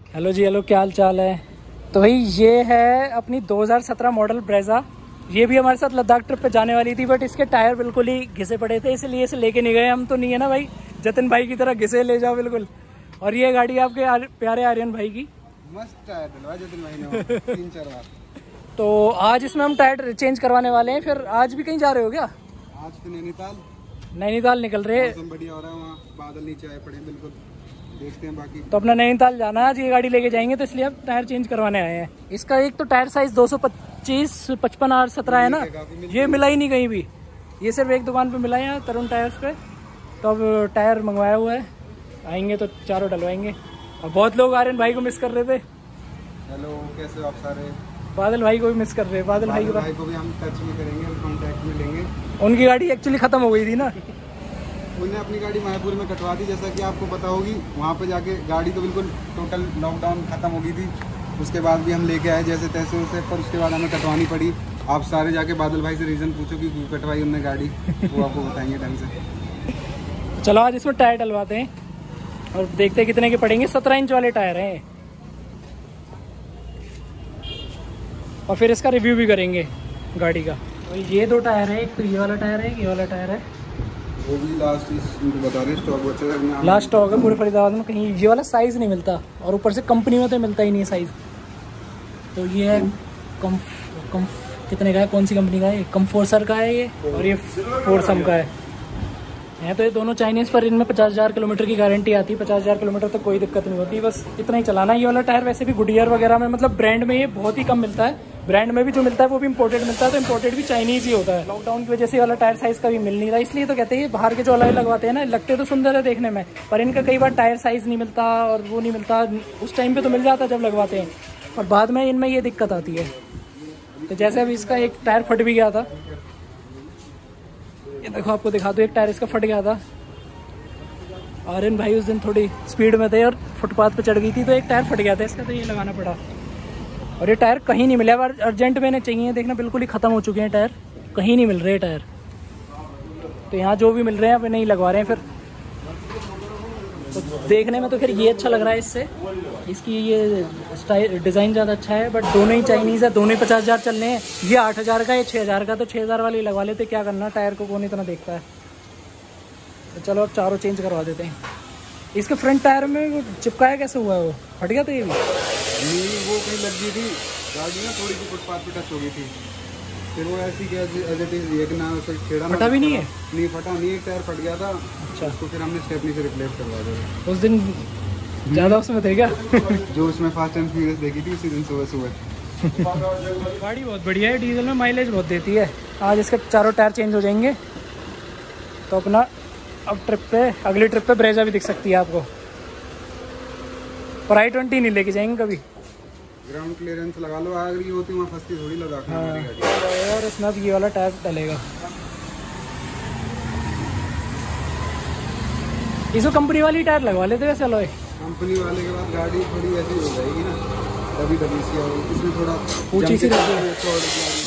Hello जी, hello, क्या हाल चाल है। तो भाई ये है अपनी 2017 मॉडल ब्रेजा। ये भी हमारे साथ लद्दाख ट्रिप पे जाने वाली थी, बट इसके टायर बिल्कुल ही घिसे पड़े थे, इसलिए इसे लेके नहीं गए। हम तो नहीं है ना भाई, जतिन भाई की तरह घिसे ले जाओ बिल्कुल। और ये गाड़ी आपके प्यारे आर्यन भाई की। मस्त टायर डलवा जतिन भाई ने 3-4 बार। तो आज इसमें हम टायर चेंज करवाने वाले हैं। फिर आज भी कहीं जा रहे हो क्या? आज तो नैनीताल निकल रहे हैं। मौसम बढ़िया हो रहा है, वहाँ बादल नीचे आए पड़े बिल्कुल। देखते हैं बाकी। तो अपना नैनीताल जाना है आज, ये गाड़ी लेके जाएंगे, तो इसलिए अब टायर चेंज करवाने आए हैं। इसका एक तो टायर साइज 225, 55 और 17 है ना, ये मिला ही नहीं कहीं भी। ये सिर्फ एक दुकान पे मिला है यहाँ तरुण टायर्स पे। तो अब टायर मंगवाया हुआ है, आएंगे तो चारों डलवाएंगे। और बहुत लोग आर्यन भाई को मिस कर रहे थे। हेलो, कैसे हो आप सारे? बादल भाई को भी मिस कर रहे हैं। बादल भाई को भी हम टच में करेंगे, कॉन्टैक्ट में लेंगे। उनकी गाड़ी एक्चुअली खत्म हो गई थी ना, उन्हें अपनी गाड़ी मायापुर में कटवा दी, जैसा कि आपको पता होगी। वहाँ पे जाके गाड़ी तो बिल्कुल टोटल लॉकडाउन खत्म हो गई थी। उसके बाद भी हम लेके आए जैसे तैसे उसे, पर उसके बाद हमें कटवानी पड़ी। आप सारे जाके बादल भाई से रीज़न पूछो कि क्यों कटवाई उनने गाड़ी, वो आपको बताएंगे ढंग से। चलो आज इसमें टायर डलवाते हैं और देखते हैं कितने के पड़ेंगे। 17 इंच वाले टायर हैं और फिर इसका रिव्यू भी करेंगे गाड़ी का। और ये 2 टायर है, एक तो ये वाला टायर है, ये वाला टायर है। वो भी लास्ट बता रहे स्टॉक लास्ट स्टॉक है पूरे फरीदाबाद में, कहीं ये वाला साइज़ नहीं मिलता। और ऊपर से कंपनी में तो मिलता ही नहीं है साइज़। तो ये है कितने का है, कौन सी कंपनी का है? कम्फोर्सर का है ये, और ये फोर्सम का है। तो ये दोनों चाइनीज़, पर इनमें 50,000 किलोमीटर की गारंटी आती है। 50,000 किलोमीटर तक कोई दिक्कत नहीं होती, बस इतना ही चलाना। ये वाला टायर वैसे भी गुडियर वगैरह में, मतलब ब्रांड में ये बहुत ही कम मिलता है। ब्रांड में भी जो मिलता है वो भी इंपोर्टेड मिलता है, तो इंपोर्टेड भी चाइनीज़ ही होता है। लॉकडाउन की वजह से वाला टायर साइज़ का भी मिल नहीं रहा, इसलिए तो कहते हैं बाहर के जो अलग लगवाते हैं ना, लगते तो सुंदर है देखने में, पर इनका कई बार टायर साइज़ नहीं मिलता और वो नहीं मिलता। उस टाइम पे तो मिल जाता जब लगवाते हैं, और बाद में इनमें ये दिक्कत आती है। तो जैसे अभी इसका एक टायर फट भी गया था, ये देखो आपको दिखा दो, एक टायर इसका फट गया था। आर्यन भाई उस दिन थोड़ी स्पीड में थे और फुटपाथ पे चढ़ गई थी, तो एक टायर फट गया था इसका, तो ये लगाना पड़ा। और ये टायर कहीं नहीं मिले, अब अर्जेंट में चाहिए, देखना बिल्कुल ही ख़त्म हो चुके हैं टायर, कहीं नहीं मिल रहे टायर। तो यहाँ जो भी मिल रहे हैं अब नहीं लगवा रहे हैं। फिर तो देखने में तो फिर ये अच्छा लग रहा है इससे, इसकी ये स्टाइल डिज़ाइन ज़्यादा अच्छा है, बट दोनों ही चाइनीज़ है, दोनों ही 50,000 चल रहे हैं। ये 8,000 का, ये 6,000 का, तो 6,000 वाली लगवा लेते, क्या करना, टायर को कौन इतना देखता है। तो चलो अब चारों चेंज करवा देते हैं। इसके फ्रंट टायर में वो चिपकाया कैसे हुआ है, वो फट गया था ये भी? नहीं, वो कहीं लग गई थी गाड़ी ना, थोड़ी सी फुटपाथ पे टच हो गई थी। फिर वो ऐसी क्या एक ना छेड़ा, फटा भी नहीं है? नहीं फटा नहीं, एक टायर फट गया था। अच्छा, उसको फिर हमने स्टेपनी से रिप्लेस करवा दिया। उस दिन ज़्यादा उसमें थे क्या? जो उसमें फास्ट एंड फ्यूरियस देखी थी उसी दिन सुबह सुबह। गाड़ी बहुत बढ़िया है, डीजल में माइलेज बहुत देती है। आज इसके चारों टायर चेंज हो जाएंगे, तो अपना अब ट्रिप पे, अगली ट्रिप पे ब्रेजा भी दिख सकती है आपको। पर i20 नहीं लेके जाएंगे कभी। ग्राउंड क्लियरेंस लगा लो, आ रही होती वहाँ फंसती थोड़ी लगा के। हाँ, और इसमें अब ये वाला टायर डलेगा। इसको कंपनी वाली टायर लगवा लेते वैसे अलॉय। कंपनी वाले के बाद गाड़ी थोड़ी ऐसी हो जाएगी ना, तभी सी होगी, इसमें थोड़ा ऊंची सी रहती है।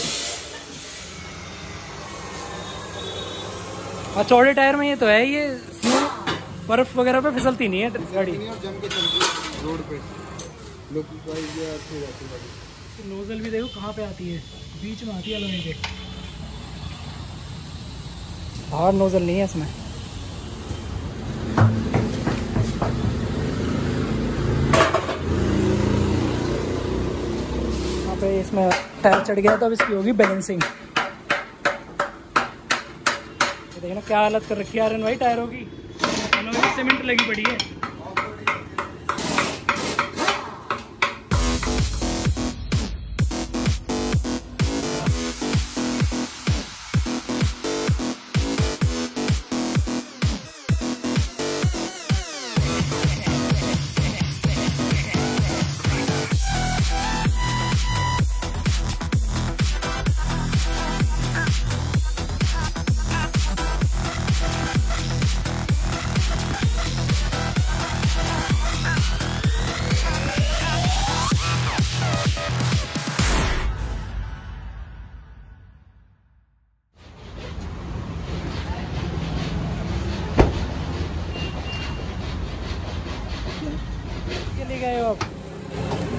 और चौड़े टायर में ये तो है, ये बर्फ वगैरह पे फिसलती नहीं है गाड़ी, और जम के चलती है रोड पे। लोग अच्छी रहती है गाड़ी। नोजल भी देखो कहाँ पे आती है, बीच में आती है अलॉय के, बाहर नोजल नहीं है इसमें। यहाँ पे इसमें टायर चढ़ गया, तो अब इसकी होगी बैलेंसिंग। देखना क्या हालत कर रखी है आर्यन भाई टायरों की, सीमेंट लगी पड़ी है। ले गए हो आप?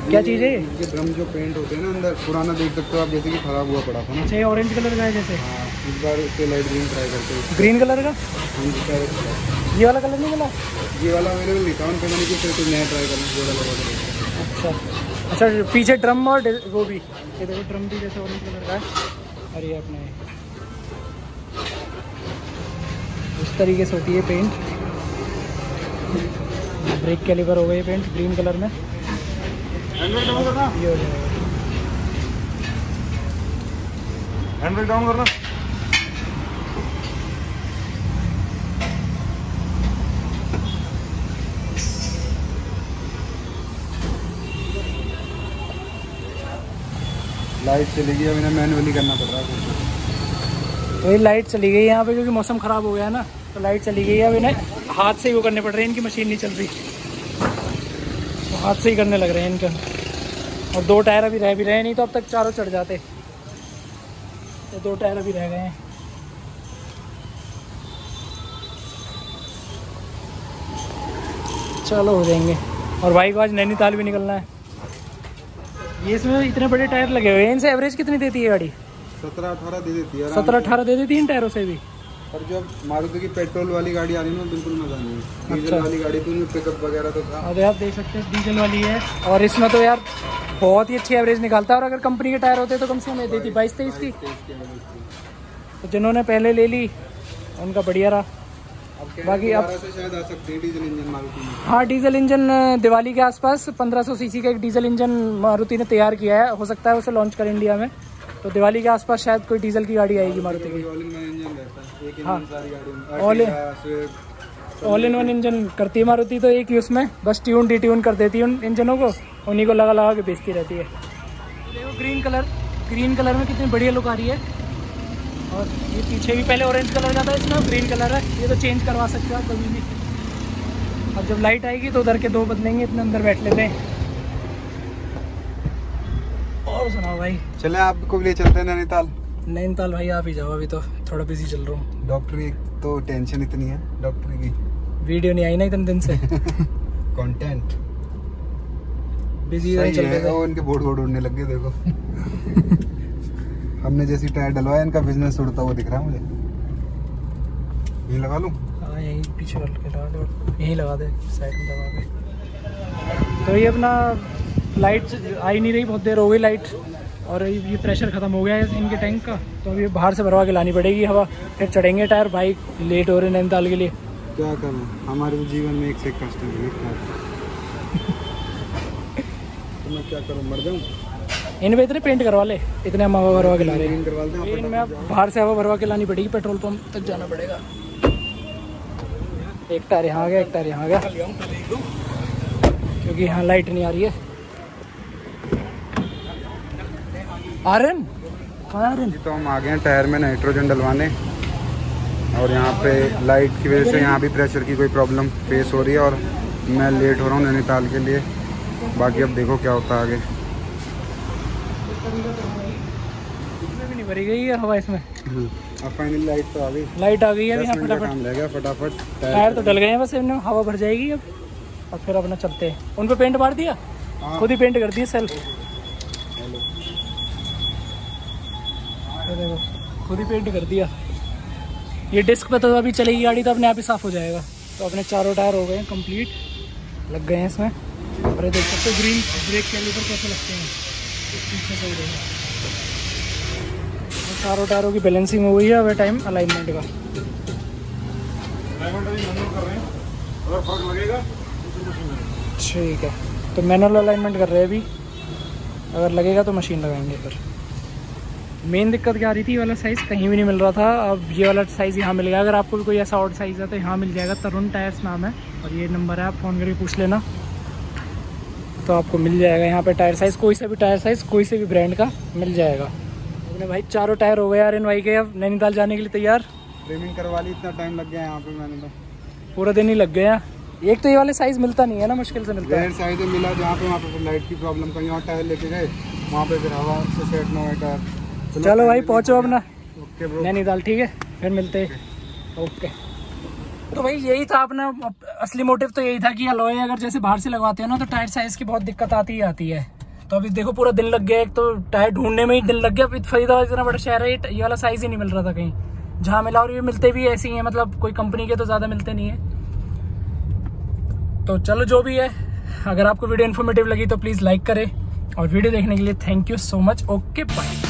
क्या चीज़ है ये ड्रम जो पेंट होते हैं ना अंदर पुराना देख सकते हो आप, जैसे कि खराब हुआ पड़ा था ना। अच्छा, ऑरेंज कलर का है जैसे। हाँ, इस बार उससे लाइट ग्रीन ट्राई करते हैं। ग्रीन कलर का हाँ, ये वाला कलर नहीं मिला? ये वाला अवेलेबल नहीं था उनके, मैंने कि फिर कुछ नया ट्राई करना ये वाला वाला। अच्छा अच्छा, पीछे ड्रम और वो भी, ये देखो ड्रम भी जैसे ऑरेंज कलर का है। और ये अपने इस तरीके से होती है पेंट। ब्रेक कैलिपर हो गई पेंट ग्रीन कलर में। ये हो जाएगा। हैंड ब्रेक डाउन करना। लाइट चली गई, अब इन्हें मैनुअली करना पड़ रहा है। तो ये लाइट चली गई यहाँ पे क्योंकि मौसम ख़राब हो गया है ना, तो लाइट चली गई है। अब इन्हें हाथ से ही वो करने पड़ रहे हैं, इनकी मशीन नहीं चल रही तो हाथ से ही करने लग रहे हैं इनका। और 2 टायर अभी रह भी रहे हैं, नहीं तो अब तक चारों चढ़ जाते। तो 2 टायर अभी रह गए हैं। चलो हो जाएंगे। और भाई को आज नैनीताल भी निकलना है। ये इसमें इतने बड़े टायर लगे हुए हैं, इनसे एवरेज कितनी देती है गाड़ी? 17-18 दे देती है। 17-18 दे देती है इन टायरों से भी। और जो मारुति की पेट्रोल वाली गाड़ी आ रही है ना, बिल्कुल मजा नहीं है। डीजल वाली गाड़ी तो पिकअप वगैरह तो था। और आप देख सकते हैं डीजल वाली है, और इसमें तो यार बहुत ही अच्छी एवरेज निकालता है। और अगर कंपनी के टायर होते तो कम से कम देती 22-23 की। तो जिन्होंने पहले ले ली उनका बढ़िया रहा। बाकी अब से शायद आ सकती है डीजल इंजन मारुति में। हाँ, डीजल इंजन दिवाली के आसपास 1500 सीसी का एक डीजल इंजन मारुति ने तैयार किया है। हो सकता है उसे लॉन्च कर इंडिया में, तो दिवाली के आसपास शायद कोई डीजल की गाड़ी आएगी मारुति की। हाँ, ऑल इन वन इंजन करती है मारुति तो एक ही उसमें, बस ट्यून डिट्यून कर देती है उन इंजनों को, उन्हीं को लगा लगा के बेचती रहती है। देखो ग्रीन कलर में कितनी बढ़िया लुक आ रही है। और ये पीछे भी पहले ऑरेंज कलर का था, इसमें ग्रीन कलर है। ये तो चेंज करवा सकते हो आप कभी भी। अब जब लाइट आएगी तो उधर के 2 बदलेंगे, इतने अंदर बैठ लेते हैं। और सुनाओ भाई। चले आपको भी ले चलते हैं नैनीताल। नैनीताल भाई आप ही जाओ, अभी तो थोड़ा बिजी चल रहा हूँ। डॉक्टर की तो टेंशन इतनी है, डॉक्टर की वीडियो नहीं आई ना इतने दिन से। कंटेंट बिजी चल रहे थे। उनके बोर्ड उड़ने लग गए देखो। हमने जैसी टायर डलवाया इनका बिजनेस उड़ता हुआ दिख रहा है मुझे। यही लगा लूं? हाँ, यहीं पीछे लगा दो, यहीं लगा दे साइड में दबा के। तो ये अपना लाइट आई नहीं रही, बहुत देर हो गई लाइट। और ये प्रेशर ख़त्म हो गया है इनके टैंक का, तो अभी बाहर से भरवा के लानी पड़ेगी हवा, फिर चढ़ेंगे टायर। भाई लेट हो रहे नैनीताल के लिए। क्या करूं, हमारे तो जीवन में एक से एक कष्ट है। तो मैं क्या करूं, मर जाऊं? इनमें इतने पेंट करवा ले, इतने हम हवा भरवा के ला रहे हैं। करवा लेते हैं। इनमें अब बाहर से हवा भरवा के लानी पड़ेगी, पेट्रोल पंप तक जाना पड़ेगा। एक टायर यहाँ आ गया, एक टायर यहाँ आ गया, क्योंकि यहाँ लाइट नहीं आ रही है। आर्यन कहाँ है आर्यन? तो हम आ गए हैं टायर में नाइट्रोजन डलवाने, और यहाँ पे लाइट की वजह से यहाँ भी प्रेशर की कोई प्रॉब्लम फेस हो रही है, और मैं लेट हो रहा हूँ नैनीताल के लिए। बाकी अब देखो क्या होता है आगे। इसमें भी नहीं भरी गई है हवा इसमें। अब फाइनली लाइट तो आ गई, लाइट आ गई है। यहाँ काम रह गया फटाफट। टायर तो डल गए हैं, बस इनमें हवा भर जाएगी अब, और फिर अपना चलते हैं। उन पे पेंट मार दिया, खुद ही पेंट कर दिया सेल्फ। देखो खुद ही पेंट कर दिया। ये डिस्क पे तो अभी चलेगी गाड़ी तो अपने आप ही साफ हो जाएगा। तो अपने 4 टायर हो गए हैं कंप्लीट, लग गए हैं इसमें। और ये देख सकते हो ग्रीन ब्रेक कैलिपर कैसे लगते हैं, पीछे से उधर। 4 टायरों की बैलेंसिंग हो गई है अब टाइम अलाइनमेंट का। ठीक है, तो मैनुअल अलाइनमेंट कर रहे हैं अभी, अगर लगेगा तो मशीन लगाएंगे। फिर मेन दिक्कत क्या आ रही थी, ये वाला साइज़ कहीं भी नहीं मिल रहा था। अब ये वाला साइज़ यहाँ मिल गया। अगर आपको भी कोई ऐसा ऑड साइज़ है तो यहाँ मिल जाएगा। तरुण टायर्स नाम है, और ये नंबर है, आप फ़ोन करके पूछ लेना तो आपको मिल जाएगा। यहाँ पे टायर साइज़, कोई से भी टायर साइज़ कोई से भी ब्रांड का मिल जाएगा। अपने भाई 4 टायर हो गए यार इन भाई के, अब नैनीताल जाने के लिए तैयार। फ्रेमिंग करवा ली, इतना टाइम लग गया यहाँ पे, मैंने तो पूरा दिन ही लग गया। एक तो ये वाले साइज़ मिलता नहीं है ना, मुश्किल से मिलता है। साइज़ मिला जहाँ पे, वहाँ पे फिर लाइट की प्रॉब्लम, कहीं और टायर लेके गए, वहाँ पे फिर हवा से सेट ना हुआ टायर। चलो भाई पहुँचो अपना नैनीताल, ठीक है, फिर मिलते हैं। ओके, तो भाई यही था अपना असली मोटिव, तो यही था कि अलॉय अगर जैसे बाहर से लगवाते हैं ना तो टायर साइज़ की बहुत दिक्कत आती ही आती है। तो अभी देखो पूरा दिन लग गया, एक तो टायर ढूंढने में ही दिन लग गया। अभी फरीदाबाद इतना बड़ा शहर है, ये वाला साइज ही नहीं मिल रहा था कहीं, जहाँ मिला। और ये मिलते भी ऐसे ही हैं, मतलब कोई कंपनी के तो ज़्यादा मिलते नहीं है। तो चलो जो भी है, अगर आपको वीडियो इन्फॉर्मेटिव लगी तो प्लीज़ लाइक करें, और वीडियो देखने के लिए thank you so much. Okay bye.